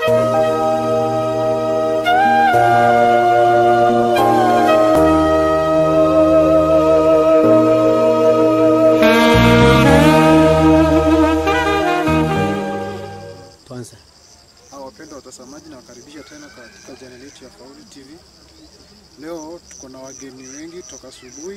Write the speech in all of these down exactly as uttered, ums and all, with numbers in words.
Wapendwa watazamaji, na wakaribisha tena katika channel yetu ya Faulu T V. Leo tuko na wageni wengi toka asubuhi.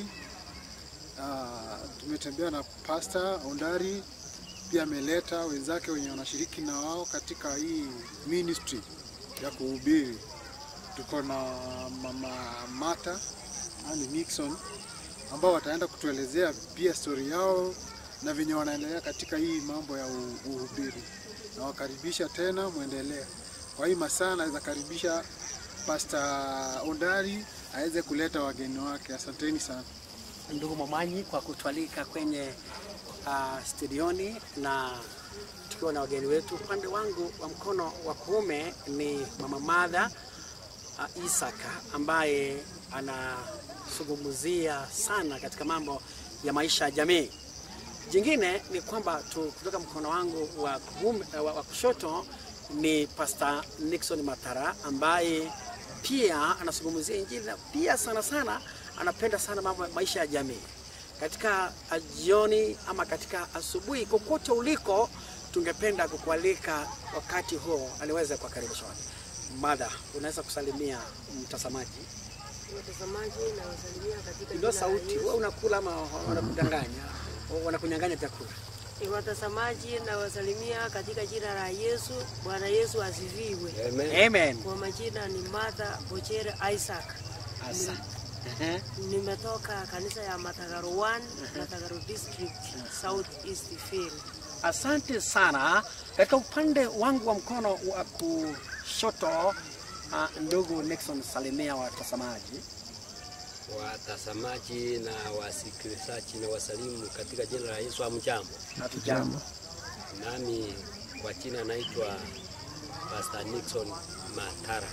Uh, tumetembea na Pastor Ondari, pia ameleta wenzake wenye wanashiriki na wao katika hii ministry ya kuhubiri. Tuko na Mama Mata ani Nixon ambao wataenda kutuelezea pia story yao na venye wanaendelea katika hii mambo ya uhubiri. Na wakaribisha tena muendelee. Kwa hii masaa naweza karibisha Pastor Ondari aweze kuleta wageni wake. Asanteni sana ndugu Mamanyi kwa kutualika kwenye uh, studioni na tukiwa na wageni wetu. Upande wangu wa mkono wa kuume ni Mama Mother uh, Isaka ambaye anazungumzia sana katika mambo ya maisha ya jamii. Jingine ni kwamba tu kutoka mkono wangu wa, kume, wa, wa kushoto ni Pastor Nixon Matara ambaye pia anazungumzia Injili na pia sana sana anapenda sana mambo ya maisha ya jamii. Katika jioni ama katika asubuhi kokote uliko, tungependa kukualika wakati huo aliweza kukaribisha watu. Mother, unaweza kusalimia mtazamaji? Mtazamaji na wasalimia katika ndio sauti. Wewe unakula ama wanakudanganya? Wanakunyang'anya chakula. Watazamaji na wasalimia katika jina la Yesu. Bwana Yesu asifiwe. Amen. Amen. Kwa majina ni Mother Bochere Isaac. Asante. Nimetoka kanisa ya Matagaro one, Matagaro District, South East Field. Asante sana. Katika upande wangu wa mkono wa kushoto, uh, ndugu Nixon, salimia watazamaji. Watazamaji na wasikilizaji na wasalimu katika jina la Yesu. Hamjambo? Hatujambo. Nami kwa jina naitwa Pastor Nixon Matara,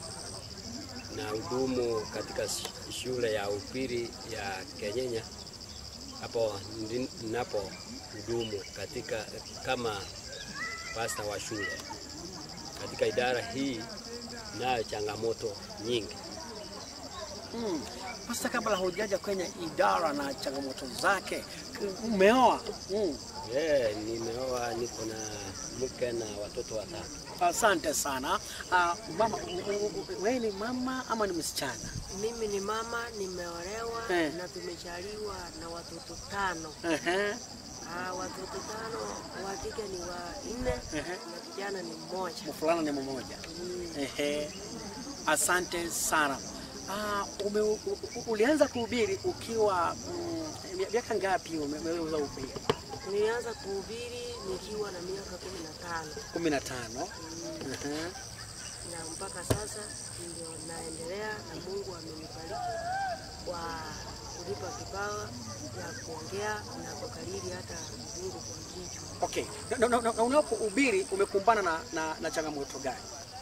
na hudumu katika shule ya upili ya Kenyenya. Hapo ninapo hudumu katika kama pastor wa shule. Katika idara hii nayo changamoto nyingi. Mm. Pastor, kabla hujaja kwenye idara na changamoto zake, umeoa? Mm. Yeah, nimeoa, niko na mke na watoto watatu. Asante sana. Uh, mama, wewe ni mama ama ni msichana? Mimi ni mama, nimeolewa eh, na tumechaliwa na watoto tano. Eh. Uh-huh. Ah, watoto tano, wa kike ni wa nne, uh-huh, na kijana ni mmoja. Mfulana ni mmoja. Mm. Eh. Asante sana. Ah, ume, u, ulianza kuhubiri ukiwa miaka mm, ngapi umeweza kuhubiri? Nilianza kuhubiri nikiwa na miaka kumi na tano. kumi na tano. Mm. Uh-huh. Na mpaka sasa ndio naendelea, na Mungu amenibariki kwa kunipa kipawa ya kuongea na kukariri hata Mungu kwa kichwa. Okay. Na, na, na, na unapohubiri umekumbana na, na, na changamoto gani?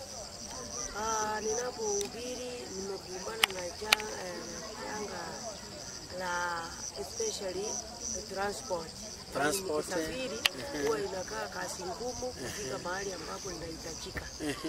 Ah, ninapohubiri nimekumbana na janga la especially transport. Transport. Safiri huwa inakaa kazi ngumu kufika mahali ambapo inahitajika.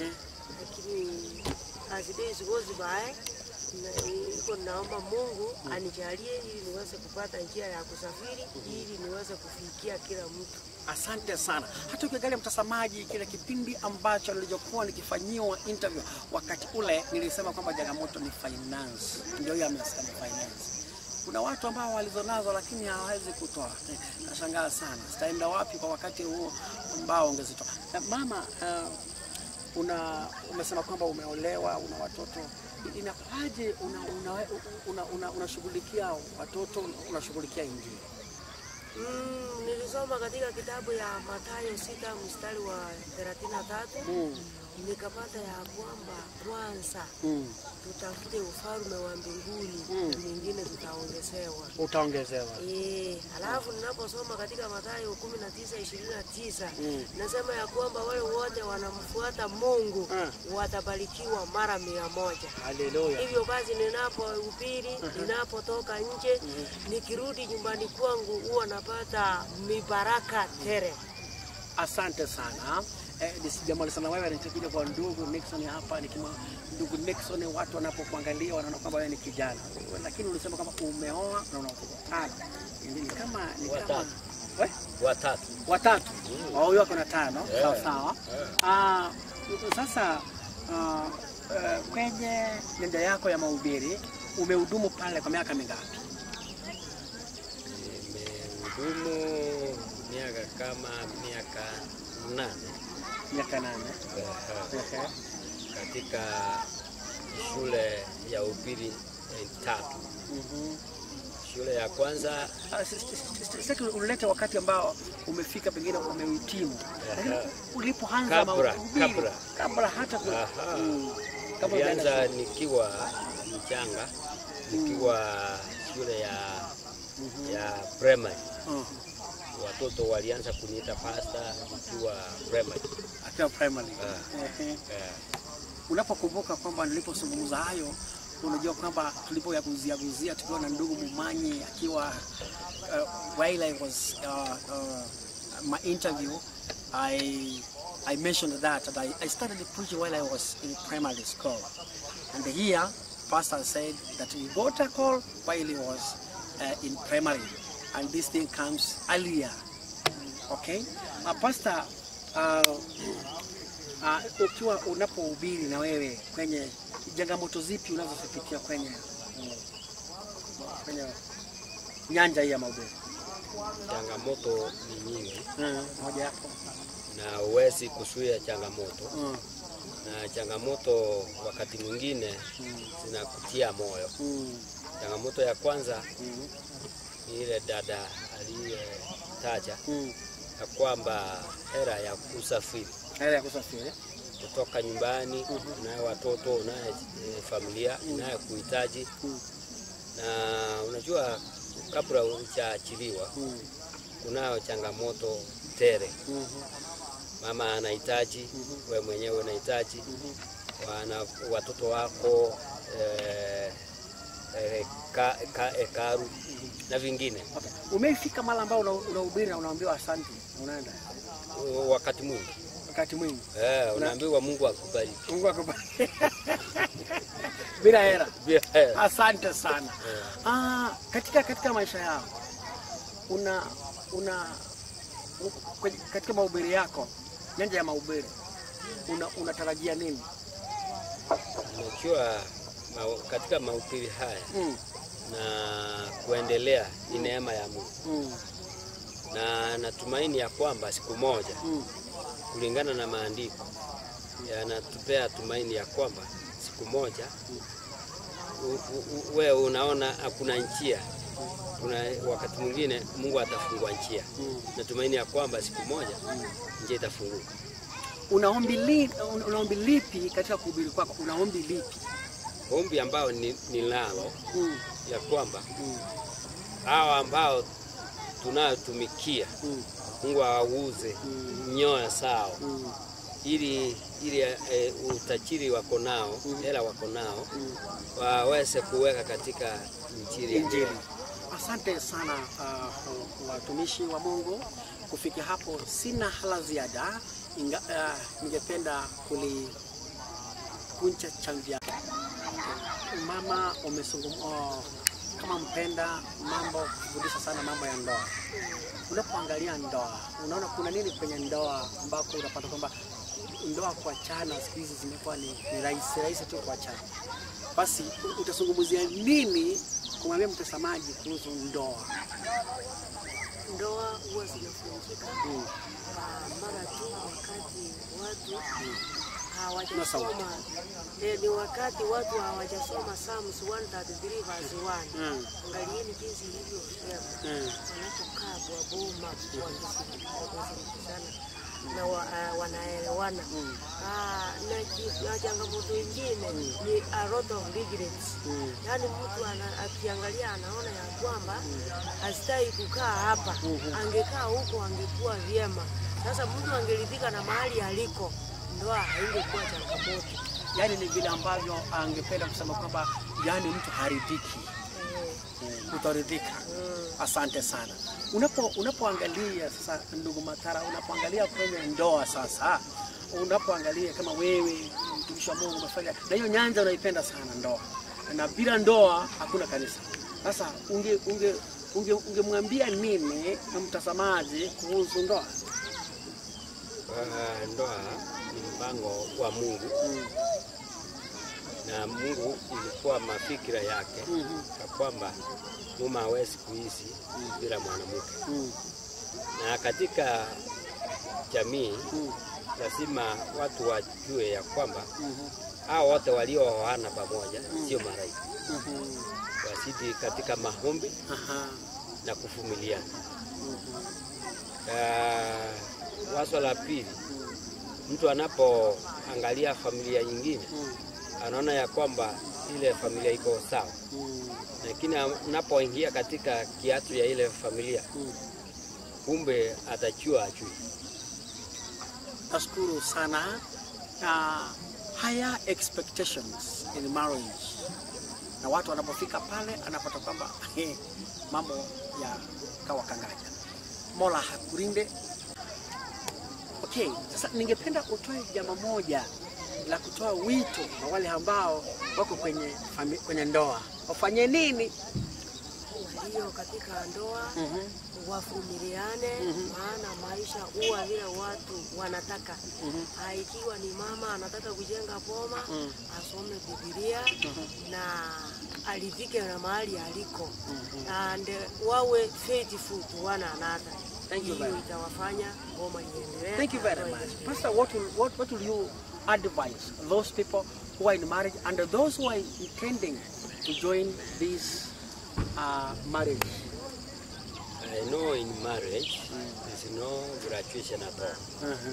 Lakini as days goes by, niko naomba Mungu anijalie ili niweze kupata njia ya kusafiri ili niweze kufikia kila mtu. Asante sana. Hata ukiangalia mtazamaji, kile kipindi ambacho nilichokuwa nikifanyiwa interview wakati ule nilisema kwamba changamoto ni finance. Ndio hiyo amesema finance. Kuna watu ambao walizonazo lakini hawawezi kutoa. Nashangaa sana. Sitaenda wapi kwa wakati huo ambao ungezitoa. Mama, uh, una umesema kwamba umeolewa, una watoto. Inakuaje una unashughulikia una, una, una watoto, unashughulikia Injili? Mm, nilisoma katika kitabu ya Mathayo sita mstari wa thelathini na tatu. Mm. Nikapata ya kwamba kwanza mm, tutafute ufalme wa mbinguni, mm, na mingine tutaongezewa. Utaongezewa. Eh, alafu ninaposoma katika Mathayo kumi na tisa ishirini na tisa, mm, nasema ya kwamba wale wote wanamfuata Mungu mm, watabarikiwa mara mia moja. Haleluya. Hivyo basi ninapohubiri, uh -huh, ninapotoka nje, mm, nikirudi nyumbani kwangu huwa napata mibaraka tele. Asante sana. eh, nisijamali sana wewe nitakuja kwa ndugu Nixon hapa nikima ndugu Nixon watu wanapokuangalia wanaona kwamba wewe ni kijana. Lakini ulisema kama umeoa na una watoto tano. Ni kama ni kama we? Watatu. Watatu. Mm. Huyo ako na tano. Yeah. Sawa sawa. Ah, yeah. Sasa uh, uh, kwenye nenda yako ya mahubiri umehudumu pale kwa miaka mingapi? Nimehudumu miaka kama miaka nane. Miaka nane. Uh-huh. Katika shule ya upili tatu. Mhm. Shule ya kwanza sasa ulilete wakati ambao umefika pengine umehitimu. Ulipoanza kabla kabla kabla hata kwa kabla nilianza nikiwa mchanga nikiwa shule ya ya primary. Watoto walianza kuniita pastor nikiwa primary. Akiwa primary. Unapokumbuka kwamba nilipozungumza hayo unajua kwamba tulipoyaguzia guzia tukiwa na ndugu Mumanyi akiwa uh, while I was uh, uh, my interview I I mentioned that, that I, I started preaching while I was in primary school, and here pastor said that he got a call while he was uh, in primary, and this thing comes earlier. Okay, uh, pastor uh, uh, ukiwa unapohubiri na wewe kwenye changamoto zipi unazozipitia kwenye kwenye nyanja hii ya mahubiri? Changamoto ni nyingi. Mm, moja hapo. Na uwezi kuzuia changamoto. Mm. Na changamoto wakati mwingine mm. zinakutia moyo. Mm. Changamoto ya kwanza mm. ni ile dada aliyetaja mm. ya kwamba hela ya kusafiri. Hela ya kusafiri kutoka nyumbani, mm -hmm. unaye watoto, unaye e, familia, mm -hmm. unaye kuhitaji. Mm -hmm. Na unajua kabla hujaachiliwa, mm -hmm. kunayo changamoto tele. Mm -hmm. Mama anahitaji, mm -hmm. wewe mwenyewe unahitaji, mm -hmm. wana watoto wako eh e, ka, ka, ekaru mm -hmm. na vingine. Okay. Umefika mahali ambao unahubiri na unaambiwa asante, unaenda wakati mwingi wakati mwingi eh unaambiwa Mungu akubariki. Mungu akubariki. Bila hela. Bila hela. Asante sana. Yeah. Ah, katika katika maisha yako una una katika mahubiri yako, nyanja ya mahubiri una unatarajia nini? Unajua katika mahubiri haya mm. na kuendelea ni neema ya Mungu. Mm. Na natumaini ya kwamba siku moja mm. kulingana na maandiko yanatupea tumaini ya kwamba siku moja wewe unaona hakuna njia, kuna wakati mwingine Mungu atafungua njia. Mm. Natumaini ya kwamba siku moja njia itafunguka. Unaombi lipi, unaombi lipi katika kuhubiri kwako? Unaombi lipi? Ombi ambao ni, ni nalo mm. ya kwamba mm. hawa ambao tunayotumikia mm. Mungu awauze mm. nyoyo sawa mm. ili ili e, utajiri wako nao, mm. hela wako nao mm. waweze kuweka katika injili. Injili. Asante sana uh, watumishi wa Mungu. Kufikia hapo sina hala ziada. Inga, uh, ningependa kuli kuncha changia. Mama umesungumza kama mpenda mambo kufundisha sana mambo ya ndoa. Unapoangalia ndoa, unaona kuna nini kwenye ndoa ambako unapata kwamba ndoa kuachana siku hizi zimekuwa ni, ni rahisi rahisi tu kuachana. Basi utazungumzia nini kumwambia mtazamaji kuhusu ndoa? Ndoa huwa zinafungika mm. mara tu wakati watu mm. hawajasoma. Eh, ni wakati watu hawajasoma Psalms one thirty-three verse one. Mm. Angalieni jinsi hivyo sema. Mm. Wanapokaa kwa boma wakisikilizana na wa, uh, wanaelewana. Mm. Ah, na, na changamoto nyingine mm. ni a lot of regrets. Mm. Yaani mtu akiangalia anaona ya kwamba mm. hastahili kukaa hapa. Mm -hmm. Angekaa huko angekuwa vyema. Sasa mtu angeridhika na mahali aliko, ndoa haingekuwa changamoto. Yaani ni vile ambavyo angependa kusema kwamba yani mtu haridhiki. Mm. Utaridhika. Mm. Asante sana. Unapo unapoangalia sasa ndugu Matara, unapoangalia kwenye ndoa sasa, unapoangalia kama wewe mtumishi wa Mungu umefanya na hiyo nyanja unaipenda sana ndoa. Na bila ndoa hakuna kanisa. Sasa unge unge unge ungemwambia nini na mtazamaji kuhusu ndoa? Uh, ndoa ni mpango wa Mungu. Mm. Na Mungu ilikuwa mafikira yake mm -hmm. ya kwamba mume hawezi kuishi mm. bila mwanamke. Mm. Na katika jamii mm. lazima watu wajue ya kwamba mm -hmm. hao wote waliooana pamoja mm. sio malaika. Mm -hmm. Wasidi katika maombi Aha. na kuvumiliana. Mm -hmm. uh, wazo la pili mm. mtu anapoangalia familia nyingine mm. anaona ya kwamba ile familia iko sawa. Mm. Lakini anapoingia katika kiatu ya ile familia mm. kumbe atajua ajui. Nashukuru sana. Uh, higher expectations in marriage. Na watu wanapofika pale anapata kwamba mambo ya kawa kangaja. Mola hakurinde. Okay, sasa ningependa utoe jambo moja la kutoa wito kwa wale ambao wako kwenye fami, kwenye ndoa. Wafanye nini? Walio katika ndoa mm -hmm. wavumiliane mm -hmm. maana maisha huwa vile watu wanataka. Mm -hmm. Ikiwa ni mama anataka kujenga boma mm -hmm. asome Biblia mm -hmm. na alifike na mahali aliko mm -hmm. and wawe faithful to one another. Thank you very much. Itawafanya boma iendelee. Thank you very much. Pastor, what will, what, what will you advise those people who are in marriage and those who are intending to join this uh, marriage? I know in marriage mm. there's no graduation at all. Uh-huh.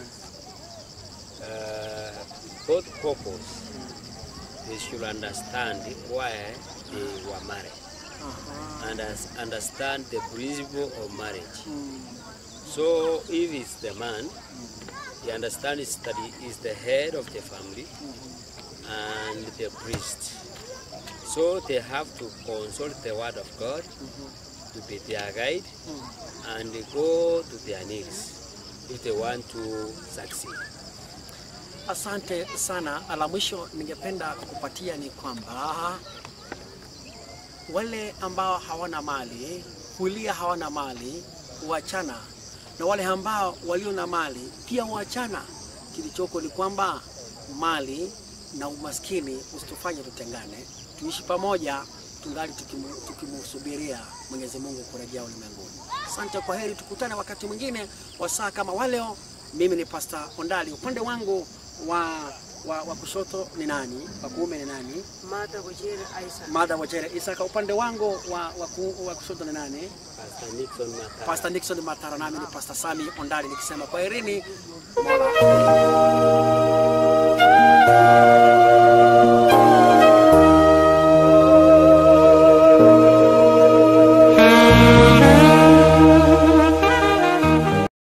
uh, both couples mm. they should understand why they were married uh-huh. and understand the principle of marriage. Mm. So if it's the man, mm. he understands that he is the head of the family mm-hmm. and the priest. So they have to consult the word of God mm-hmm. to be their guide mm. and go to their needs if they want to succeed. Asante sana. La mwisho ningependa kukupatia ni kwamba wale ambao hawana mali, kulia hawana mali, huachana. Na wale ambao walio na mali pia huachana. Kilichoko ni kwamba mali na umaskini usitufanye tutengane. Tuishi pamoja tungali tukimsubiria Mwenyezi Mungu kurejea ulimwenguni. Asante, kwa heri, tukutane wakati mwingine wa saa kama waleo. Mimi ni Pastor Ondali. Upande wangu wa wa, wa kushoto ni nani? Wa kuume ni nani? Mada Wajere Isaac. Mada Wajere Isaac. Upande wangu wa wa, ku, wa kushoto ni nani? Pastor Nixon Matara. Pastor Nixon Matara. Nami ni Pastor Sami Ondali nikisema kwa herini. Mola